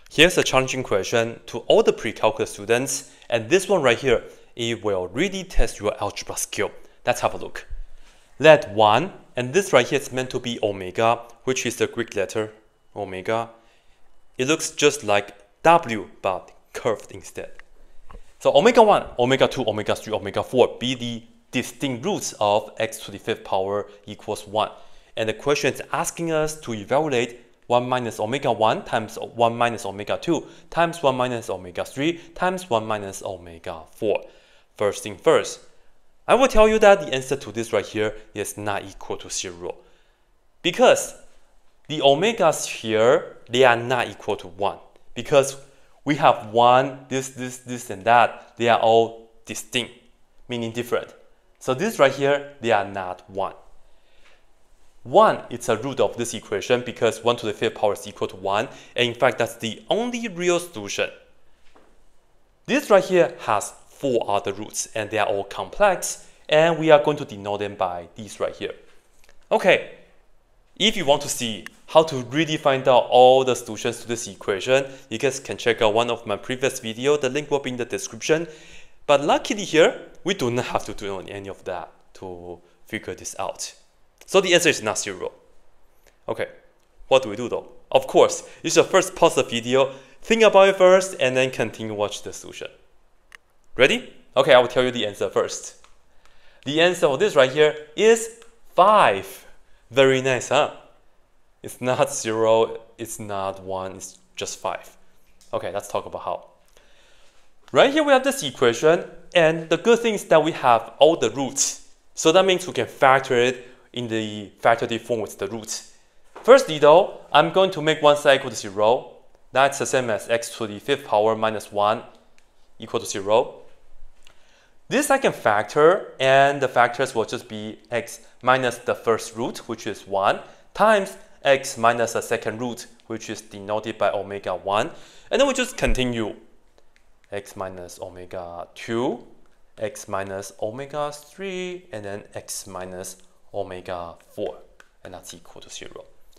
Here's a challenging question to all the pre-calculus students, and this one right here, it will really test your algebra skill. Let's have a look. Let 1, and this right here is meant to be omega, which is the Greek letter omega. It looks just like W, but curved instead. So omega 1, omega 2, omega 3, omega 4 be the distinct roots of x to the 5th power equals 1. And the question is asking us to evaluate 1 minus omega 1 times 1 minus omega 2 times 1 minus omega 3 times 1 minus omega 4. First thing first, I will tell you that the answer to this right here is not equal to 0. Because the omegas here, they are not equal to 1. Because we have 1, this, and that. They are all distinct, meaning different. So this right here, they are not 1. 1 is a root of this equation because 1 to the 5th power is equal to 1. And in fact, that's the only real solution. This right here has 4 other roots and they are all complex. And we are going to denote them by these right here. Okay, if you want to see how to really find out all the solutions to this equation, you guys can check out one of my previous videos. The link will be in the description. But luckily here, we do not have to do any of that to figure this out. So the answer is not 0. Okay, what do we do though? Of course, you should first pause the video, think about it first, and then continue watch the solution. Ready? Okay, I will tell you the answer first. The answer for this right here is 5. Very nice, huh? It's not 0, it's not 1, it's just 5. Okay, let's talk about how. Right here we have this equation, and the good thing is that we have all the roots. So that means we can factor it in the factorative form with the roots. Firstly though, I'm going to make one side equal to 0. That's the same as x to the 5th power minus 1 equal to 0. This I can factor, and the factors will just be x minus the first root, which is 1, times x minus the second root, which is denoted by omega 1. And then we just continue. X minus omega 2, x minus omega 3, and then x minus omega 4, and that's equal to 0.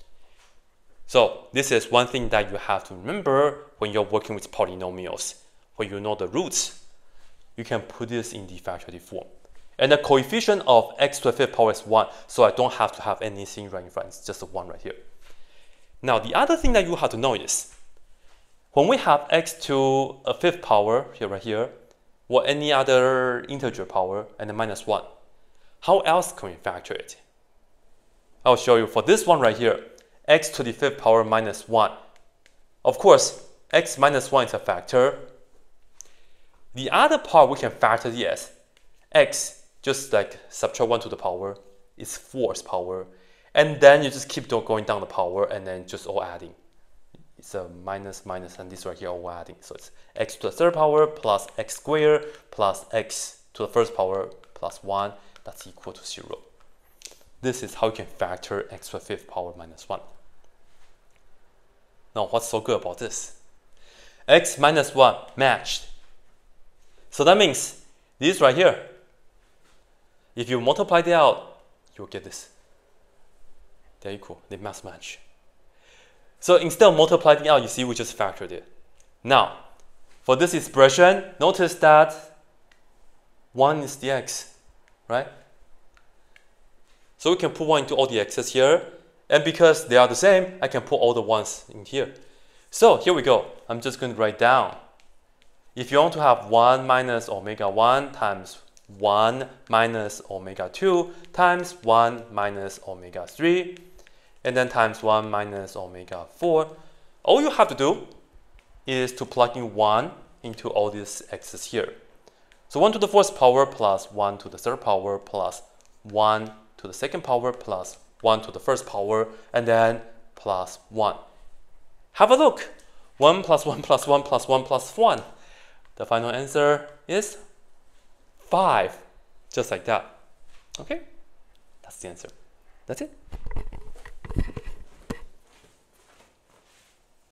So this is one thing that you have to remember when you're working with polynomials. When you know the roots, you can put this in the factorative form. And the coefficient of x to the 5th power is 1, so I don't have to have anything right in front. It's just a 1 right here. Now the other thing that you have to know is, when we have x to a 5th power, here right here, or any other integer power, and then minus 1, how else can we factor it? I'll show you for this one right here, x to the 5th power minus 1. Of course, x minus 1 is a factor. The other part we can factor as x, just like subtract 1 to the power, is 4's power. And then you just keep going down the power and then just all adding. It's a minus, and this right here all adding. So it's x to the 3rd power plus x squared plus x to the 1st power plus 1. That's equal to 0. This is how you can factor x to the 5th power minus 1. Now, what's so good about this? X minus 1 matched. So that means this right here, if you multiply it out, you'll get this. They're equal, they must match. So instead of multiplying out, you see we just factored it. Now, for this expression, notice that 1 is the x, right? So we can put 1 into all the x's here, and because they are the same, I can put all the 1's in here. So here we go. I'm just going to write down. If you want to have 1 minus omega 1 times 1 minus omega 2 times 1 minus omega 3, and then times 1 minus omega 4, all you have to do is to plug in 1 into all these x's here. So 1 to the 4th power plus 1 to the 3rd power plus 1 to the 2nd power plus 1 to the 1st power, and then plus 1. Have a look. 1 plus 1 plus 1 plus 1 plus 1. The final answer is 5. Just like that. Okay? That's the answer. That's it.